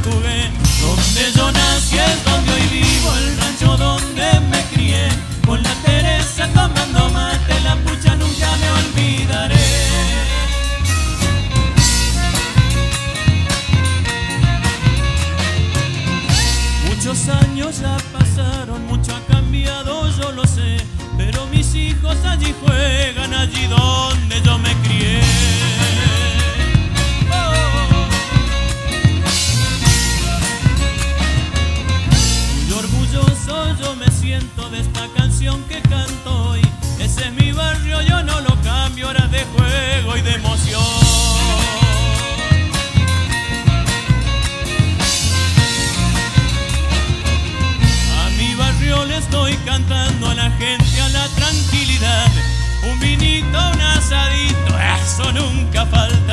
jugué. Donde yo nací es donde hoy vivo, el rancho donde me crié. Con la Teresa tomando mate, la pucha nunca me olvidaré. Muchos años ya pasaron, mucho ha cambiado, yo lo sé, pero mis hijos allí juegan, allí donde yo me crié. Muy orgulloso yo me siento de esta canción que canto hoy. Ese es mi barrio, yo no lo cambio, horas de juego y de emoción. Le estoy cantando a la gente, a la tranquilidad. Un vinito, un asadito, eso nunca falta.